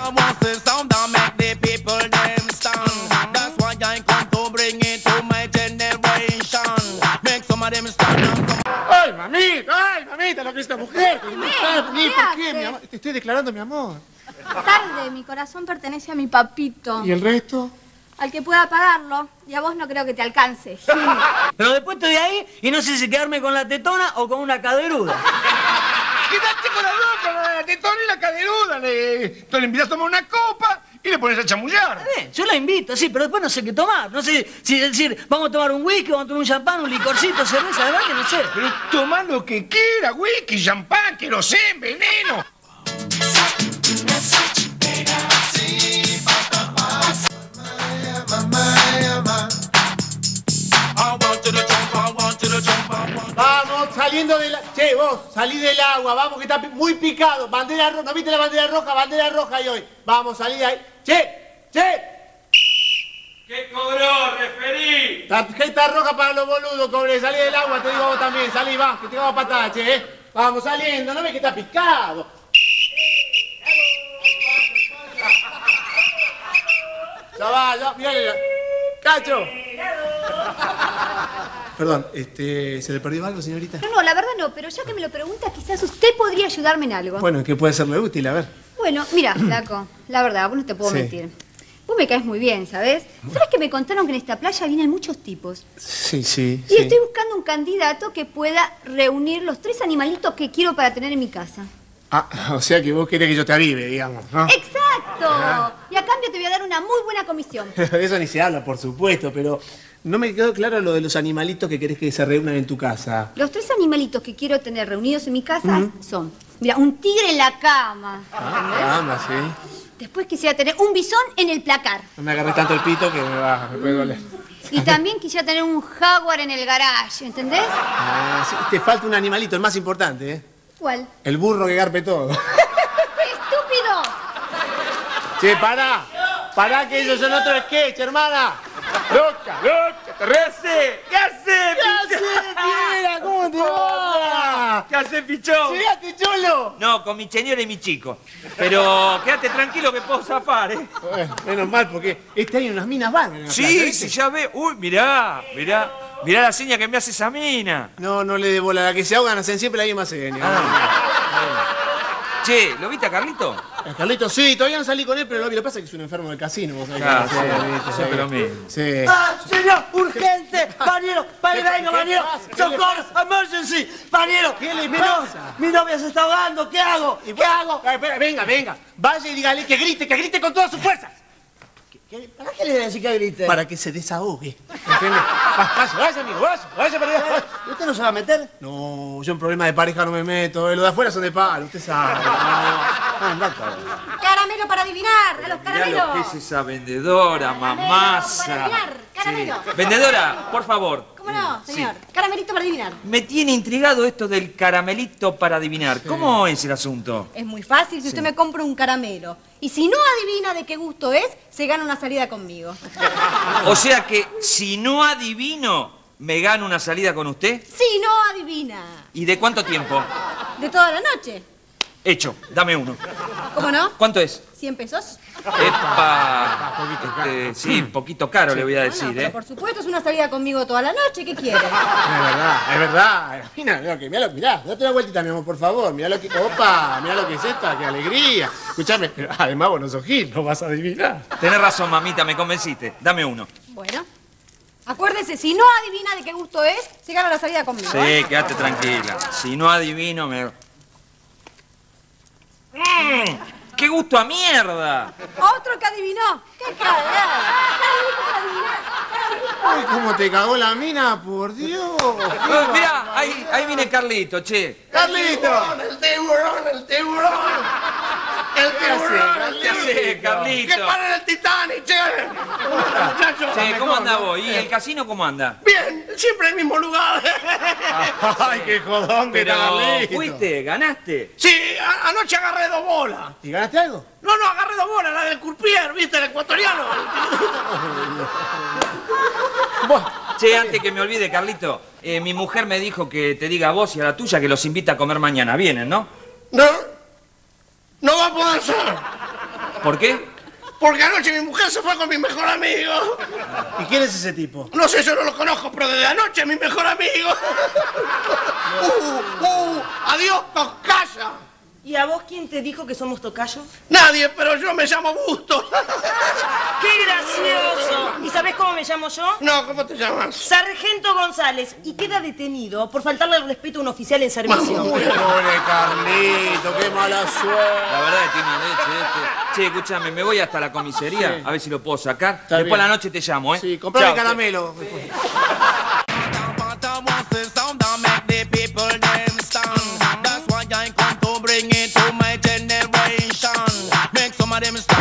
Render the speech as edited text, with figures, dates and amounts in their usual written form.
¡Ay, mamita, lo que es esta mujer! ¿Por qué, mi amor? Te estoy declarando mi amor. Tarde, mi corazón pertenece a mi papito. ¿Y el resto? Al que pueda pagarlo, y a vos no creo que te alcance. Pero después estoy ahí y no sé si quedarme con la tetona o con una caderuda. Quédate con las dos, con la tetona y la caderuda. Tú le invitas a tomar una copa y le pones a chamullar. Está bien, yo la invito, sí, pero después no sé qué tomar. No sé si decir, vamos a tomar un whisky, vamos a tomar un champán, un licorcito, cerveza, de verdad que no sé. Pero toma lo que quiera, whisky, champán, querosén, veneno. Vamos, saliendo de la... Che, vos, salí del agua, vamos, que está muy picado. Bandera roja, ¿no viste la bandera roja? Bandera roja ahí hoy. Vamos, salí de ahí. Che. ¿Qué cobró, referí? Tarjeta roja para los boludos, cobré. Salí del agua, te digo vos también. Salí, va, que te vamos a patada, che, Vamos, saliendo, ¿no ves que está picado? Ya va, mirá. ¡Cacho! Perdón, ¿se le perdió algo, señorita? No, la verdad no, pero ya que me lo pregunta, quizás usted podría ayudarme en algo. Bueno, ¿qué puede serle útil? A ver. Bueno, mira, flaco, la verdad, vos no te puedo mentir. Vos me caes muy bien, ¿sabes? ¿Sabes que me contaron que en esta playa vienen muchos tipos? Sí. Y estoy buscando un candidato que pueda reunir los 3 animalitos que quiero para tener en mi casa. Ah, o sea que vos querés que yo te avive, digamos, ¿no? ¡Exacto! Ajá. Y a cambio te voy a dar una muy buena comisión. Eso ni se habla, por supuesto, pero no me quedó claro lo de los animalitos que querés que se reúnan en tu casa. Los 3 animalitos que quiero tener reunidos en mi casa son, mira, un tigre en la cama. Cama, sí. Después quisiera tener un bisón en el placar. No me agarres tanto el pito que me puede doler. Y también quisiera tener un jaguar en el garage, ¿entendés? Ah, sí, te falta un animalito, el más importante, ¿eh? ¿Cuál? El burro que garpe todo. ¡Estúpido! Che, pará que ellos son otro sketch, hermana. Loca, te rece. ¿Qué hace, Piera? ¿Cómo te va? ¿Qué hace, pichón? Llegaste, cholo. No, con mi señora y mi chico. Pero quédate tranquilo que puedo zafar, ¿eh? Bueno, menos mal, porque este año unas minas van. En la playa, ¿viste? Sí, ya ve. Uy, mirá la seña que me hace esa mina. No le dé bola. La que se ahogan hacen siempre la misma seña. Che, ¿lo viste a Carlito? A Carlito, sí, todavía no salí con él, pero lo que pasa es que es un enfermo del casino. ¿Vos sabés? Claro, Sí. pero mismo. Sí. ¡Ah, señor! ¡Urgente! ¡Bañero! ¡Venga, bañero! ¡Socorro! ¡Emergency! ¡Bañero! ¿Qué le pasa? Mi novia se está ahogando. ¿Qué hago? ¿Qué hago? Espera, venga. Vaya y dígale que grite con todas sus fuerzas. ¿Para qué le voy a decir que grite? Para que se desahogue. ¿Entiendes? Vaya, amigo, vaya para allá. ¿Usted no se va a meter? No, yo en problemas de pareja no me meto. Los de afuera son de palo, usted sabe. Caramelo para adivinar, a los Mirá caramelos. lo que es esa vendedora, mamasa. Para adivinar, caramelo. Sí. Vendedora, por favor. ¿Cómo no, señor? Sí. Caramelito para adivinar. Me tiene intrigado esto del caramelito para adivinar. Sí. ¿Cómo es el asunto? Es muy fácil si usted me compra un caramelo. Y si no adivina de qué gusto es, se gana una salida conmigo. O sea que si no adivino, ¿me gano una salida con usted? Si no adivina. ¿Y de cuánto tiempo? De toda la noche. Hecho, dame uno. ¿Cómo no? ¿Cuánto es? ¿100 pesos? Epa. Sí, poquito caro le voy a decir, Pero por supuesto es una salida conmigo toda la noche. ¿Qué quiere? Es verdad. Mirá, date una vueltita, mi amor, por favor. Mirá lo que... Opa, mirá lo que es esta, qué alegría. Escuchame, además vos no sos Gil, no vas a adivinar. Tenés razón, mamita, me convenciste. Dame uno. Bueno. Acuérdese, si no adivina de qué gusto es, se gana la salida conmigo. Sí, quédate tranquila. Si no adivino, me... ¡Qué gusto a mierda! Otro que adivinó. ¡Qué cagada! Ay, cómo te cagó la mina, por Dios. Mirá, ahí viene Carlito, che. ¡Carlito! ¡El tiburón! ¡El tiburón! ¿Qué hace, Carlito? ¡Que paren el Titanic, che! Muchachos. Che, ¿cómo anda vos? ¿Y el casino cómo anda? Bien, siempre en el mismo lugar. Ay, qué jodón que Pero, está Carlito. ¿fuiste? ¿Ganaste? Sí, anoche agarré 2 bolas. ¿Y ganaste algo? No, agarré 2 bolas, la del Curpier, ¿viste? El ecuatoriano. Che, antes que me olvide, Carlito, mi mujer me dijo que te diga a vos y a la tuya que los invita a comer mañana. Vienen, ¿no? No va a poder ser. ¿Por qué? Porque anoche mi mujer se fue con mi mejor amigo. ¿Y quién es ese tipo? No sé, yo no lo conozco, pero desde anoche es mi mejor amigo. Adiós, tocaya. ¿Y a vos quién te dijo que somos tocayos? Nadie, pero yo me llamo Bustos. ¡Qué gracioso! ¿Y sabés cómo me llamo yo? No, ¿cómo te llamas? Sargento González. Y queda detenido por faltarle al respeto a un oficial en servicio. Pobre Carlito, qué mala suerte. La verdad que tiene leche este. Che, escúchame, me voy hasta la comisaría a ver si lo puedo sacar. Está Después bien. a la noche te llamo, ¿eh? Sí, comprame Chao. caramelo. Bring it to my generation. Make some of them